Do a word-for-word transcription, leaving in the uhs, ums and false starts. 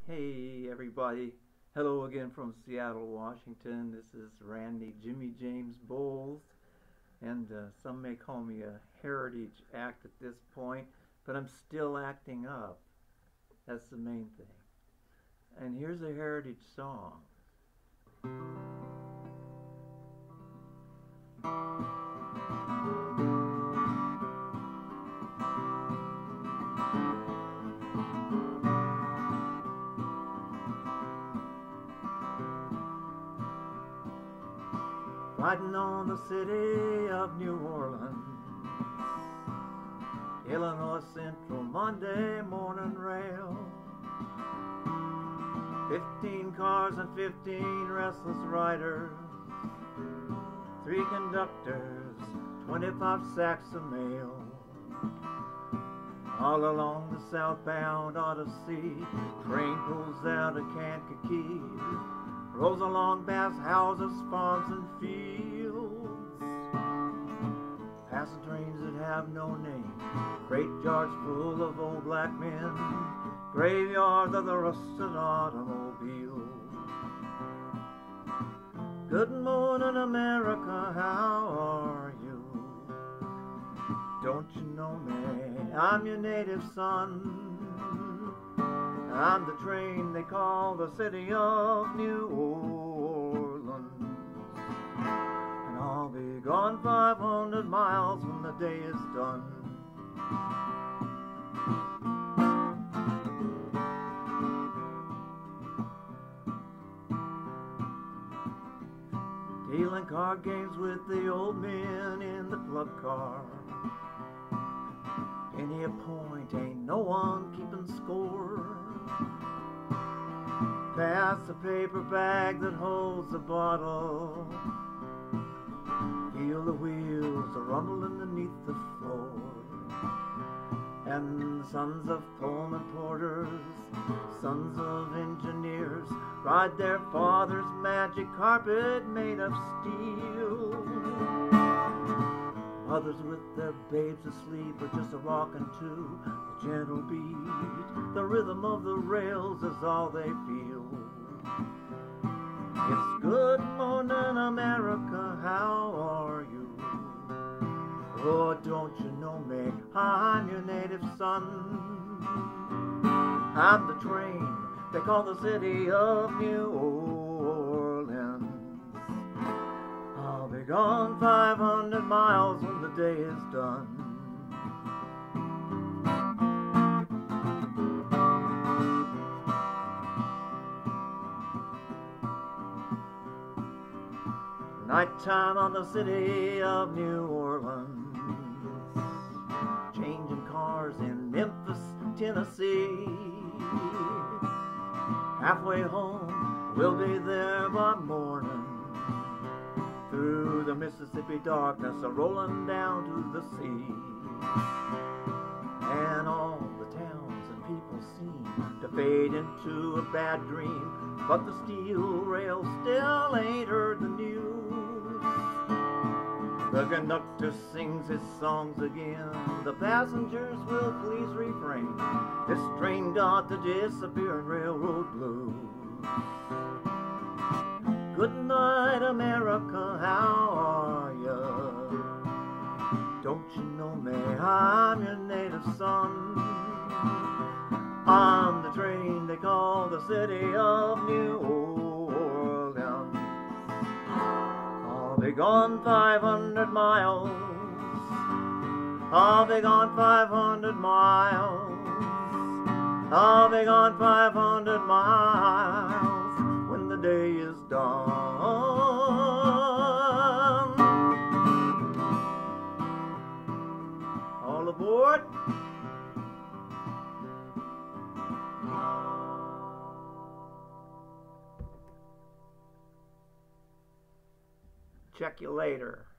Hey everybody, hello again from Seattle, Washington. This is Randy Jimmie James Bowles, and uh, some may call me a heritage act at this point, but I'm still acting up. That's the main thing. And here's a heritage song. Riding on the city of New Orleans, Illinois Central Monday morning rail. Fifteen cars and fifteen restless riders, three conductors, twenty-five sacks of mail. All along the southbound Odyssey, train pulls out of Kankakee, rolls along past houses, farms, and fields, passing trains that have no name, freight yards full of old black men, graveyards of the rusted automobiles. Good morning, America, how are you? Don't you know me? I'm your native son. I'm the train they call the city of New Orleans, and I'll be gone five hundred miles when the day is done. Dealing card games with the old men in the club car. Any a point, ain't no one keeping score. Pass the paper bag that holds the bottle. Feel the wheels a rumbling beneath the floor. And the sons of Pullman porters, sons of engineers, ride their father's magic carpet made of steel. Others with their babes asleep or just a rockin' to the gentle beat. The rhythm of the rails is all they feel. It's good morning, America, how are you? Oh, don't you know me? I'm your native son. I'm the train they call the city of New Orleans. I'll be gone five hundred miles when the day is done. Nighttime on the city of New Orleans, changing cars in Memphis, Tennessee. Halfway home, we'll be there by morning. Through the Mississippi darkness, a rolling down to the sea. And all the towns and people seem to fade into a bad dream, but the steel rail still ain't heard the news. The conductor sings his songs again. The passengers will please refrain. This train got the disappearing railroad blues. Good night, America, how are ya? Don't you know me? I'm your native son. I'm the train they call the city of New Orleans. I'll be gone five hundred miles. I'll be gone five hundred miles. I'll be gone five hundred miles when the day is done. All aboard. Check you later.